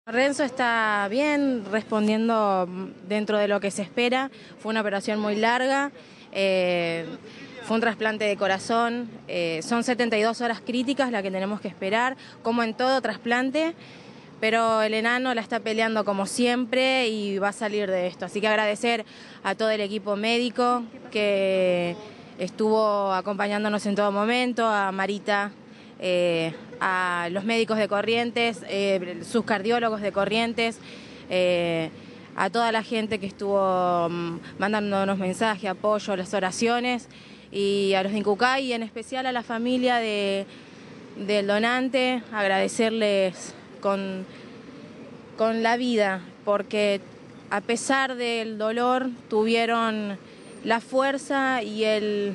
Renzo está bien, respondiendo dentro de lo que se espera. Fue una operación muy larga, fue un trasplante de corazón, son 72 horas críticas las que tenemos que esperar, como en todo trasplante, pero el enano la está peleando como siempre y va a salir de esto. Así que agradecer a todo el equipo médico que estuvo acompañándonos en todo momento, a Marita, a los médicos de Corrientes, sus cardiólogos de Corrientes, a toda la gente que estuvo mandándonos mensajes, apoyo, las oraciones, y a los de Incucay y en especial a la familia del donante, agradecerles con la vida, porque a pesar del dolor tuvieron la fuerza y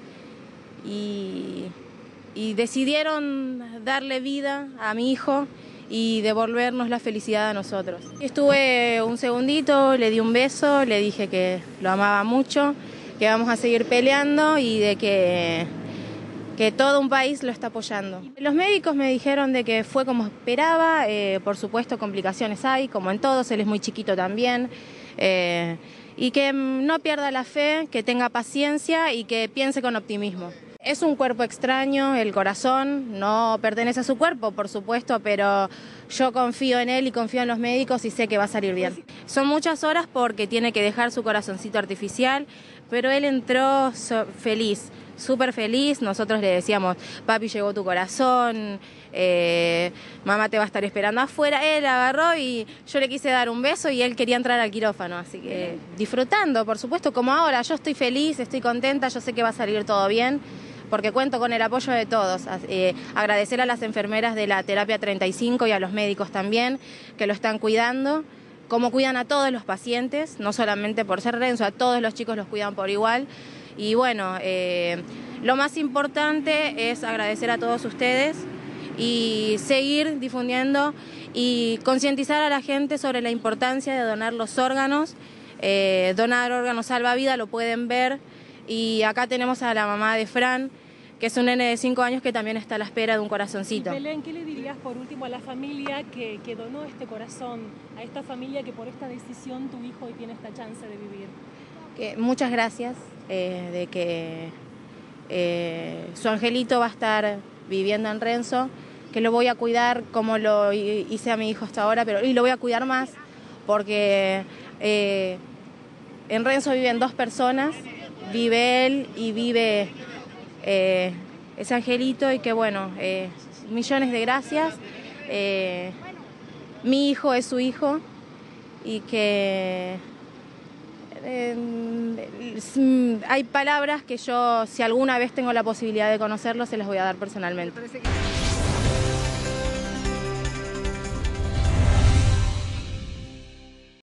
decidieron darle vida a mi hijo y devolvernos la felicidad a nosotros. Estuve un segundito, le di un beso, le dije que lo amaba mucho, que vamos a seguir peleando y de que todo un país lo está apoyando. Los médicos me dijeron de que fue como esperaba, por supuesto complicaciones hay, como en todos, él es muy chiquito también, y que no pierda la fe, que tenga paciencia y que piense con optimismo. Es un cuerpo extraño, el corazón no pertenece a su cuerpo, por supuesto, pero yo confío en él y confío en los médicos y sé que va a salir bien. Son muchas horas porque tiene que dejar su corazoncito artificial, pero él entró feliz, súper feliz. Nosotros le decíamos, papi, llegó tu corazón, mamá te va a estar esperando afuera. Él agarró y yo le quise dar un beso y él quería entrar al quirófano, así que disfrutando, por supuesto, como ahora. Yo estoy feliz, estoy contenta, yo sé que va a salir todo bien, porque cuento con el apoyo de todos. Agradecer a las enfermeras de la terapia 35 y a los médicos también, que lo están cuidando, como cuidan a todos los pacientes, no solamente por ser Renzo, a todos los chicos los cuidan por igual. Y bueno, lo más importante es agradecer a todos ustedes y seguir difundiendo y concientizar a la gente sobre la importancia de donar los órganos. Donar órganos salva vida, lo pueden ver. Y acá tenemos a la mamá de Fran, que es un nene de 5 años que también está a la espera de un corazoncito. Y Belén, ¿qué le dirías por último a la familia que donó este corazón, a esta familia que por esta decisión tu hijo hoy tiene esta chance de vivir? Muchas gracias, de que su angelito va a estar viviendo en Renzo, que lo voy a cuidar como lo hice a mi hijo hasta ahora, y lo voy a cuidar más porque en Renzo viven 2 personas, vive él y vive ese angelito, y que bueno, millones de gracias. Mi hijo es su hijo y que hay palabras que yo, si alguna vez tengo la posibilidad de conocerlo, se las voy a dar personalmente.